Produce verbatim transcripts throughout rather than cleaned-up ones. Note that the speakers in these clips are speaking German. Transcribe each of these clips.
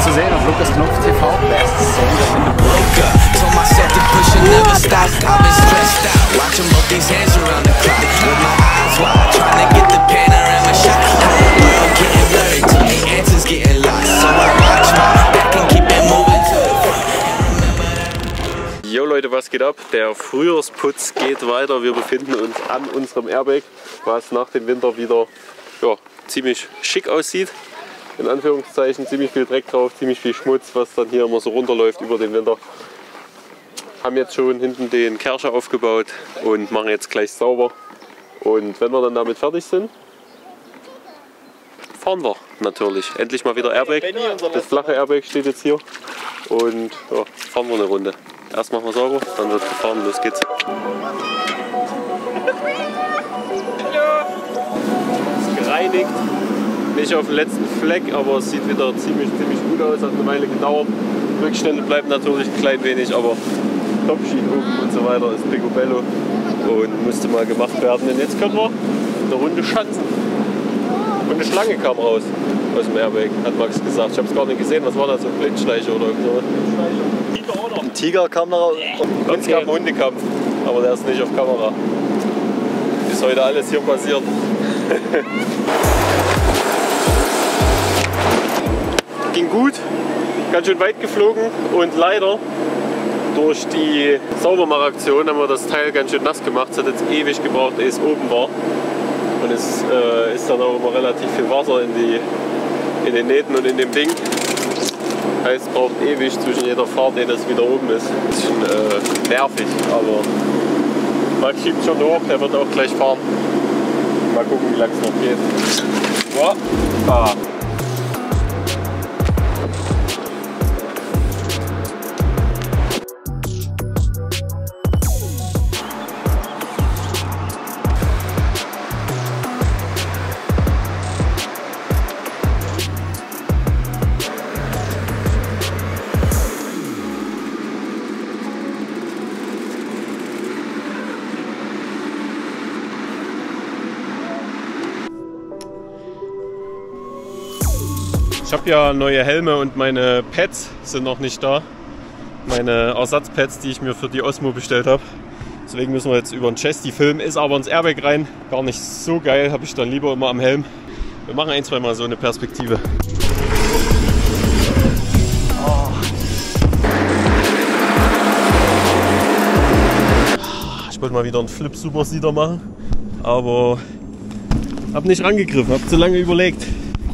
ist zu sehen auf Lukas Knopf T V. Best Song Jo Leute, was geht ab? Der Frühjahrsputz geht weiter. Wir befinden uns an unserem Airbag, was nach dem Winter wieder ja, ziemlich schick aussieht. In Anführungszeichen, ziemlich viel Dreck drauf, ziemlich viel Schmutz, was dann hier immer so runterläuft über den Winter. Haben jetzt schon hinten den Kerscher aufgebaut und machen jetzt gleich sauber. Und wenn wir dann damit fertig sind, fahren wir natürlich. Endlich mal wieder Airbag. Das flache Airbag steht jetzt hier. Und ja, fahren wir eine Runde. Erst machen wir sauber, dann wird gefahren, los geht's. Ist gereinigt, nicht auf den letzten Fleck, aber es sieht wieder ziemlich, ziemlich gut aus, hat eine Weile gedauert. Rückstände bleiben natürlich ein klein wenig, aber Topsheet oben und so weiter ist picobello und musste mal gemacht werden. Und jetzt können wir eine Runde schanzen. Und eine Schlange kam raus aus dem Airbag, hat Max gesagt. Ich habe es gar nicht gesehen, was war das, so ein Blindschleicher oder irgendwas? Ein Tiger kam da raus. Und es gab einen Hundekampf, aber der ist nicht auf Kamera. Ist heute alles hier passiert. Ging gut, ganz schön weit geflogen und leider durch die Saubermachaktion haben wir das Teil ganz schön nass gemacht. Es hat jetzt ewig gebraucht, ehe es oben war. Und es äh, ist dann auch immer relativ viel Wasser in, die, in den Nähten und in dem Ding. Heißt, es braucht ewig zwischen jeder Fahrt, ehe das wieder oben ist. Ein bisschen äh, nervig, aber Max schiebt schon hoch, der wird auch gleich fahren. Mal gucken, wie lange es noch geht. Wow. Ah. Ich habe ja neue Helme und meine Pads sind noch nicht da. Meine Ersatzpads, die ich mir für die Osmo bestellt habe. Deswegen müssen wir jetzt über den Chesty filmen. Ist aber ins Airbag rein. Gar nicht so geil, habe ich dann lieber immer am Helm. Wir machen ein, zwei Mal so eine Perspektive. Oh. Ich wollte mal wieder einen Flip Super Seeder machen, aber habe nicht rangegriffen, habe zu lange überlegt.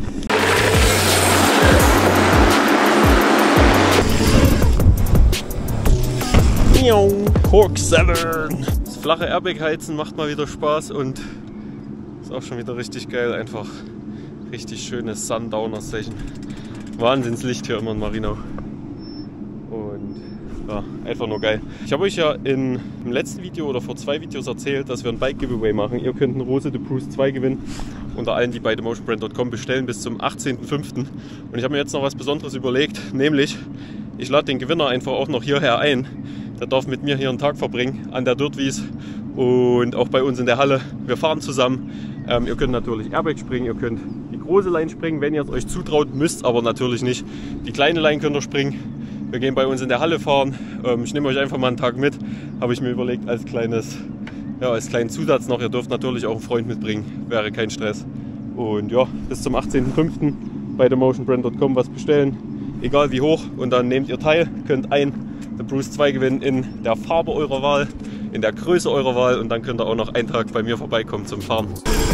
Cork sieben. Das flache Airbag-Heizen macht mal wieder Spaß und ist auch schon wieder richtig geil. Einfach richtig schönes Sundowner-Session. Wahnsinnslicht hier immer in Marinau. Und ja, einfach nur geil. Ich habe euch ja in, im letzten Video oder vor zwei Videos erzählt, dass wir ein Bike-Giveaway machen. Ihr könnt einen Rose de Prouze zwei gewinnen. Unter allen, die bei themotionbrand punkt com bestellen, bis zum achtzehnten fünften Und ich habe mir jetzt noch was Besonderes überlegt, nämlich ich lade den Gewinner einfach auch noch hierher ein. Der darf mit mir hier einen Tag verbringen an der Dirtwies und auch bei uns in der Halle. Wir fahren zusammen. Ähm, ihr könnt natürlich Airbag springen, ihr könnt die große Line springen, wenn ihr es euch zutraut, müsst aber natürlich nicht. Die kleine Line könnt ihr springen. Wir gehen bei uns in der Halle fahren. Ähm, ich nehme euch einfach mal einen Tag mit, habe ich mir überlegt als kleines, ja, als kleinen Zusatz noch. Ihr dürft natürlich auch einen Freund mitbringen, wäre kein Stress. Und ja, bis zum achtzehnten fünften bei themotionbrand punkt com was bestellen, egal wie hoch, und dann nehmt ihr teil, könnt ein The Prouze zwei gewinnen in der Farbe eurer Wahl, in der Größe eurer Wahl, und dann könnt ihr auch noch einen Tag bei mir vorbeikommen zum Fahren.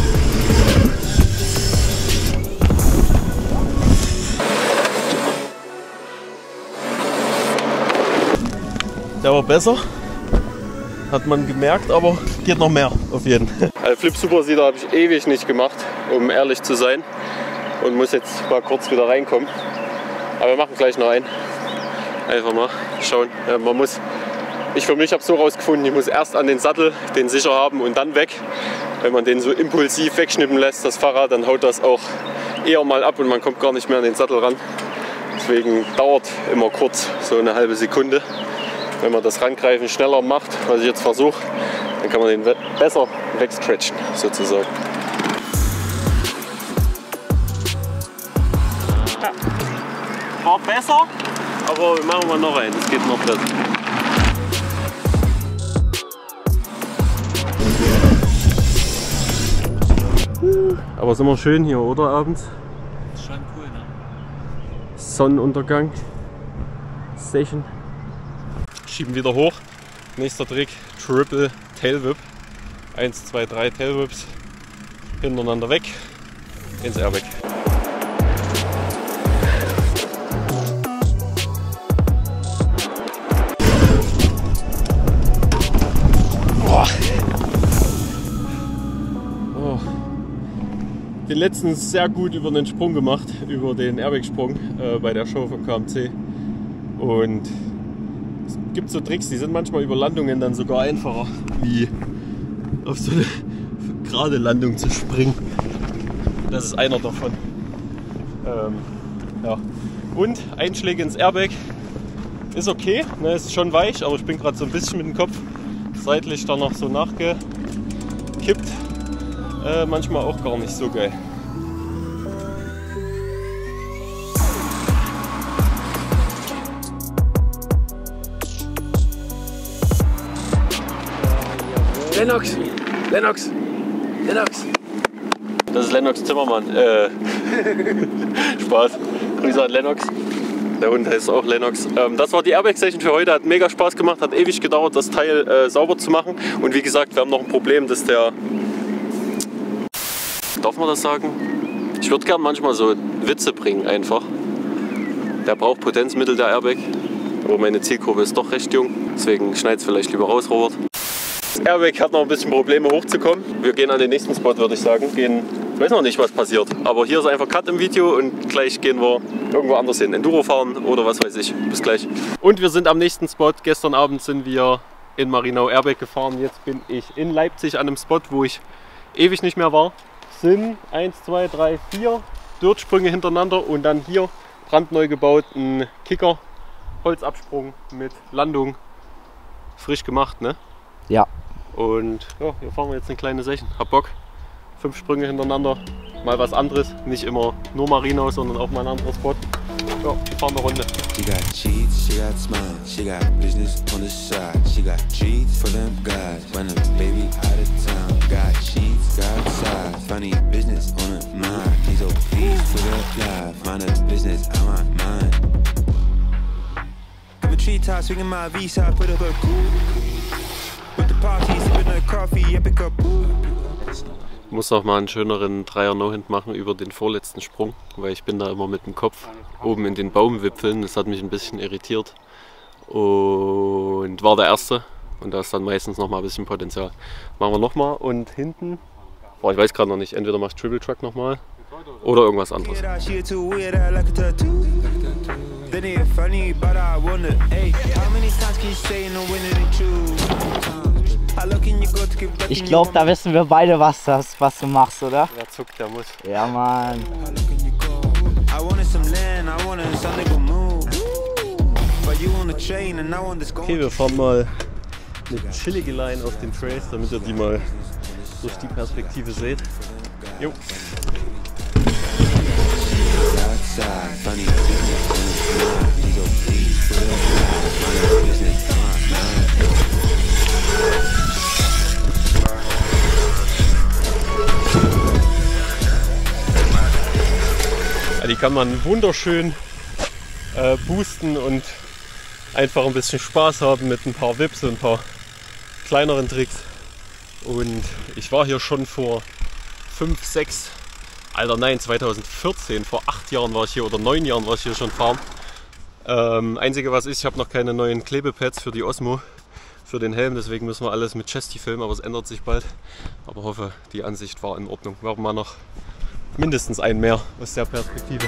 Der war besser, hat man gemerkt, aber geht noch mehr auf jeden. Also Flip Super Seeder habe ich ewig nicht gemacht, um ehrlich zu sein, und muss jetzt mal kurz wieder reinkommen. Aber wir machen gleich noch einen. Einfach mal schauen. Ja, man muss, ich für mich habe es so rausgefunden, ich muss erst an den Sattel, den sicher haben, und dann weg. Wenn man den so impulsiv wegschnippen lässt, das Fahrrad, dann haut das auch eher mal ab und man kommt gar nicht mehr an den Sattel ran. Deswegen dauert immer kurz, so eine halbe Sekunde. Wenn man das Rangreifen schneller macht, was ich jetzt versuche, dann kann man den besser wegscratchen, sozusagen. Ja. Fahrt besser, aber wir machen mal noch einen, es geht noch besser. Aber ist immer schön hier, oder abends? Ist schon cool, ne? Sonnenuntergang. Session. Schieben wieder hoch. Nächster Trick, Triple Tail Whip. eins, zwei, drei Tail Whips hintereinander weg ins Airbag. Boah. Oh. Den letzten sehr gut über den Sprung gemacht, über den Airbag-Sprung äh, bei der Show von K M C. Und es gibt so Tricks, die sind manchmal über Landungen dann sogar einfacher, wie auf so eine gerade Landung zu springen. Das ist einer davon. Ähm, ja. Und Einschläge ins Airbag ist okay, ne, ist schon weich, aber ich bin gerade so ein bisschen mit dem Kopf seitlich da noch so nachgekippt. Äh, manchmal auch gar nicht so geil. Lennox! Lennox! Lennox! Das ist Lennox Zimmermann. Äh, Spaß. Grüße an Lennox. Der Hund heißt auch Lennox. Ähm, das war die Airbag-Session für heute. Hat mega Spaß gemacht. Hat ewig gedauert, das Teil äh, sauber zu machen. Und wie gesagt, wir haben noch ein Problem, dass der... Darf man das sagen? Ich würde gerne manchmal so Witze bringen einfach. Der braucht Potenzmittel, der Airbag. Aber meine Zielgruppe ist doch recht jung. Deswegen schneid es vielleicht lieber raus, Robert. Das Airbag hat noch ein bisschen Probleme hochzukommen. Wir gehen an den nächsten Spot, würde ich sagen. Gehen, ich weiß noch nicht, was passiert. Aber hier ist einfach Cut im Video und gleich gehen wir irgendwo anders hin. Enduro fahren oder was weiß ich. Bis gleich. Und wir sind am nächsten Spot. Gestern Abend sind wir in Marinau Airbag gefahren. Jetzt bin ich in Leipzig an einem Spot, wo ich ewig nicht mehr war. Sind eins, zwei, drei, vier Dirtsprünge hintereinander und dann hier brandneu gebaut ein Kicker. Holzabsprung mit Landung. Frisch gemacht, ne? Ja. Und ja, hier fahren wir jetzt eine kleine Session. Hab Bock. Fünf Sprünge hintereinander. Mal was anderes. Nicht immer nur Marinau, sondern auch mal ein anderer Spot. Ja, wir fahren eine Runde. She got cheats, she got smile, she got business on the side. She got cheats for them guys. When a baby out of town. Got cheats, got sides. Funny business on her mind. He's so pleased for the life. Mind a business on my mind. Give a tree top, swinging my V-side, put up a cool. Ich muss noch mal einen schöneren Dreier No-Hint machen über den vorletzten Sprung, weil ich bin da immer mit dem Kopf oben in den Baumwipfeln. Das hat mich ein bisschen irritiert und war der erste. Und da ist dann meistens noch mal ein bisschen Potenzial. Machen wir noch mal und hinten, boah, ich weiß gerade noch nicht, entweder machst du Triple Truck noch mal oder irgendwas anderes. Ich glaube, da wissen wir beide, was, das, was du machst, oder? Wer zuckt, der muss. Ja, Mann. Okay, wir fahren mal eine chillige Line auf den Trace, damit ihr die mal durch die Perspektive seht. Jo. Ja, die kann man wunderschön äh, boosten und einfach ein bisschen Spaß haben mit ein paar Whips und ein paar kleineren Tricks. Und ich war hier schon vor fünf, sechs, Alter nein, zweitausendvierzehn, vor acht Jahren war ich hier oder neun Jahren war ich hier schon fahren. Ähm, einzige was ist, ich habe noch keine neuen Klebepads für die Osmo, für den Helm, deswegen müssen wir alles mit Chesty filmen, aber es ändert sich bald. Aber hoffe, die Ansicht war in Ordnung. Wir haben mal noch mindestens einen mehr aus der Perspektive.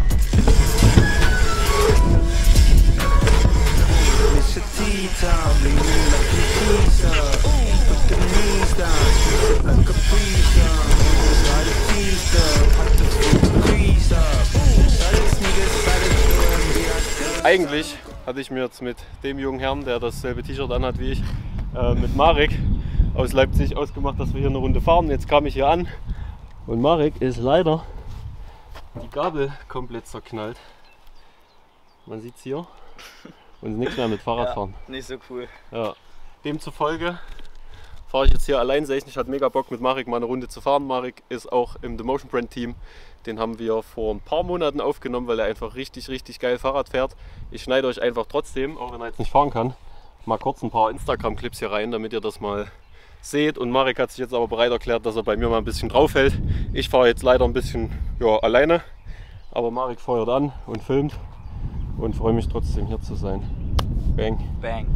Eigentlich hatte ich mir jetzt mit dem jungen Herrn, der dasselbe T-Shirt anhat wie ich, äh, mit Marek aus Leipzig ausgemacht, dass wir hier eine Runde fahren. Jetzt kam ich hier an und Marek ist leider die Gabel komplett zerknallt. Man sieht es hier. Und nichts mehr mit Fahrradfahren. Ja, nicht so cool. Ja. Demzufolge fahre ich jetzt hier allein. Ich hatte mega Bock mit Marek mal eine Runde zu fahren. Marek ist auch im The Motion Brand Team. Den haben wir vor ein paar Monaten aufgenommen, weil er einfach richtig, richtig geil Fahrrad fährt. Ich schneide euch einfach trotzdem, auch wenn er jetzt nicht fahren kann, mal kurz ein paar Instagram-Clips hier rein, damit ihr das mal seht. Und Marek hat sich jetzt aber bereit erklärt, dass er bei mir mal ein bisschen drauf hält. Ich fahre jetzt leider ein bisschen ja, alleine, aber Marek feuert an und filmt und freue mich trotzdem hier zu sein. Bang. Bang.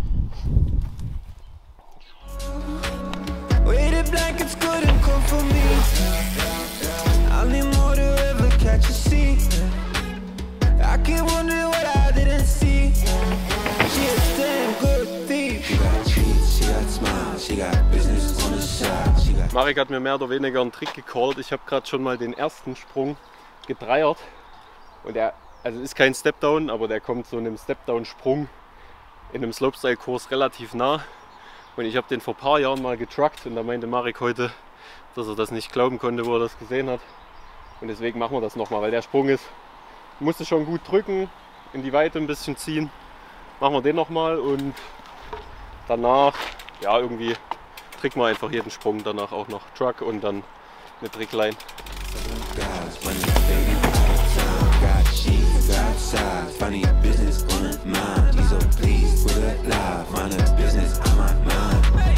Weighted blankets couldn't come for me. I need more to ever catch a sea. I keep wondering what I didn't see. She a damn good thief. She got cheats, she got smiles, she got business on the side. She got Marek hat mir mehr oder weniger einen Trick gecallt. Ich habe gerade schon mal den ersten Sprung gedreiert. Und der, also ist kein Stepdown, aber der kommt so einem Stepdown-Sprung in einem Slopestyle-Kurs relativ nah. Und ich habe den vor ein paar Jahren mal getruckt und da meinte Marek heute, dass er das nicht glauben konnte, wo er das gesehen hat. Und deswegen machen wir das nochmal, weil der Sprung ist, musste schon gut drücken, in die Weite ein bisschen ziehen. Machen wir den nochmal und danach, ja irgendwie, tricken wir einfach jeden Sprung, danach auch noch Truck und dann eine Trickline. guys, money, baby, got cheats, got size, funny business on the mind. He's so pleased with her life, mind her business on my mind.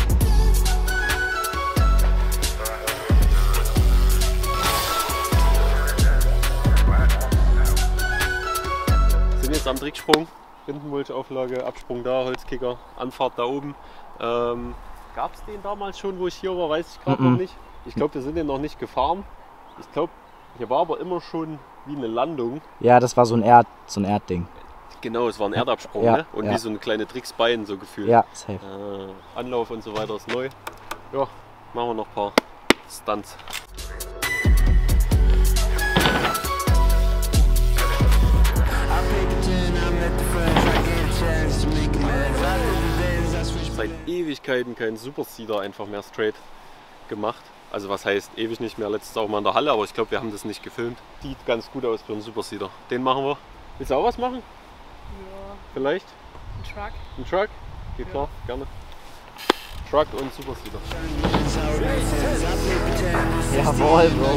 Sind jetzt am Tricksprung, Rindenmulchauflage, Absprung da, Holzkicker, Anfahrt da oben. Ähm, Gab es den damals schon, wo ich hier war, weiß ich gerade Mhm. noch nicht. Ich glaube, wir sind den noch nicht gefahren. Ich glaube, hier war aber immer schon wie eine Landung. Ja, das war so ein Erd, so ein Erdding. Genau, es war ein Erdabsprung, Ja, ne? Und ja. wie so eine kleine Tricksbein so gefühlt. Ja, safe. Äh, Anlauf und so weiter ist neu. Ja, machen wir noch ein paar Stunts. Seit Ewigkeiten kein Superseeder einfach mehr straight gemacht. Also was heißt ewig nicht mehr, letztes auch mal in der Halle, aber ich glaube wir haben das nicht gefilmt. Sieht ganz gut aus für einen Superseeder. Den machen wir. Willst du auch was machen? Ja, Vielleicht? ein Truck. Ein Truck? Geht klar, gerne. Truck und Superseeder. Jawohl, Bro.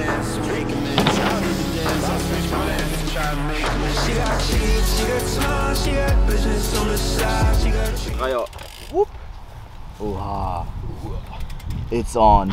Dreier. Oha. It's on.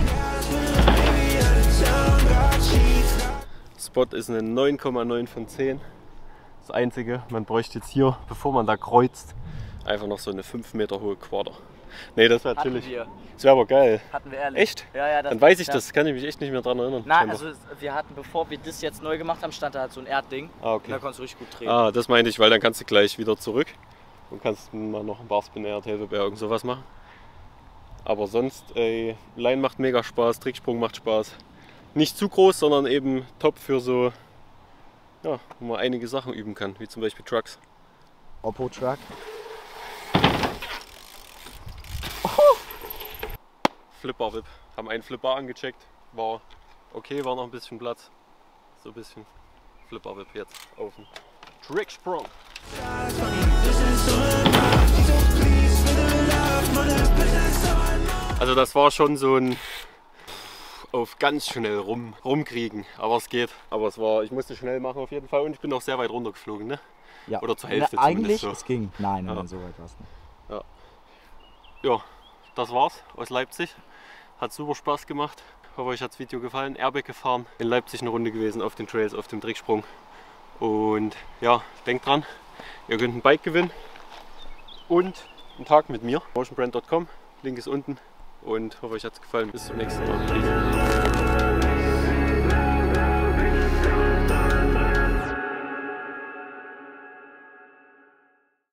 Spot ist eine neun Komma neun von zehn. Das einzige, man bräuchte jetzt hier, bevor man da kreuzt, einfach noch so eine fünf Meter hohe Quader. Nee, das wäre natürlich. Hatten wir. Das wäre aber geil. Hatten wir ehrlich. Echt? Ja, ja. Das, Dann weiß ich ja. das, kann ich mich echt nicht mehr dran erinnern. Nein, scheinbar. also wir hatten, bevor wir das jetzt neu gemacht haben, stand da halt so ein Erdding. Ah, Und da okay. konntest du richtig gut drehen. Ah, das meinte ich, weil dann kannst du gleich wieder zurück und kannst mal noch ein Barspin Air, Tailwhip Air, irgend sowas machen. Aber sonst, ey, Line macht mega Spaß, Tricksprung macht Spaß. Nicht zu groß, sondern eben top für so, ja, wo man einige Sachen üben kann, wie zum Beispiel Trucks. Oppo Truck. Flipper Whip. Haben einen Flipper angecheckt, war okay, war noch ein bisschen Platz. So ein bisschen Flipper Whip jetzt auf den Tricksprung. Also das war schon so ein auf ganz schnell rum, rumkriegen, aber es geht. Aber es war, ich musste schnell machen auf jeden Fall und ich bin auch sehr weit runtergeflogen, ne? Ja. Oder zur Hälfte Na, eigentlich, zumindest es ging. Nein, nein, Ja. nein, so weit war es nicht. Ja, das war's aus Leipzig. Hat super Spaß gemacht. Hoffe, euch hat das Video gefallen. Airbag gefahren. In Leipzig eine Runde gewesen auf den Trails, auf dem Tricksprung. Und ja, denkt dran, ihr könnt ein Bike gewinnen und einen Tag mit mir. motion brand punkt com, Link ist unten. Und hoffe, euch hat es gefallen. Bis zum nächsten Mal. Peace.